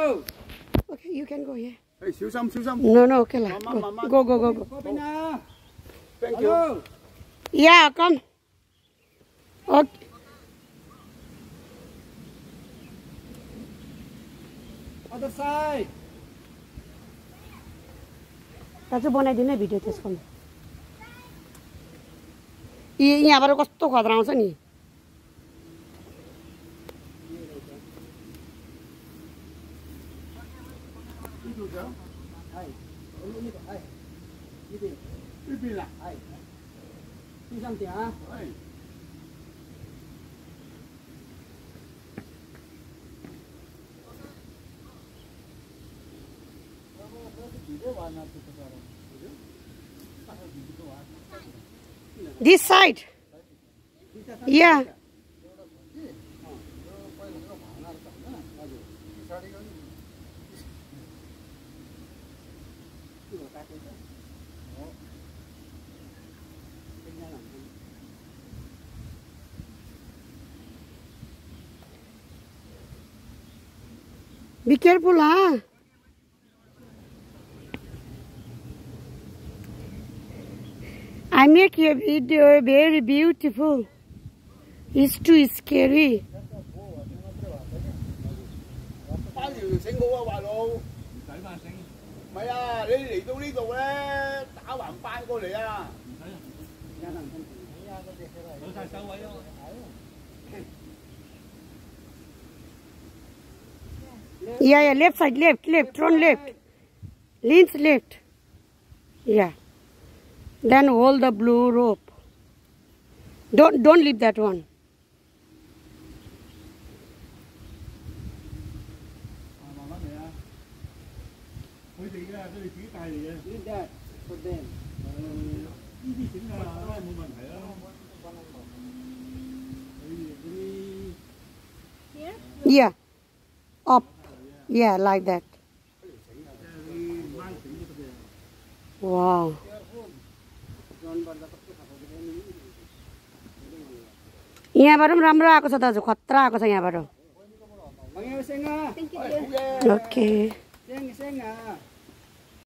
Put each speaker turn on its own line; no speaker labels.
Okay, you can go here.
Hey, 小心小心。
No, okay lah.
慢慢慢慢。
Go.
嗰邊啊 ？Thank you。
Yeah, come. Okay.
Other side。
दाजु बनाइदिनु है video त्यसको यहाँबाट कस्तो खतरा आउँछ नि This side. Yeah. Be careful, huh? I make your video very beautiful. It's too scary. Yeah, left side, left, turn left. Leans left. Yeah. Then hold the blue rope. Don't leave that one. Yeah. Up. Yeah, like that. Wow. यहाँबाट पनि राम्रो आएको छ दाजु खतरा आएको छ यहाँबाट ओके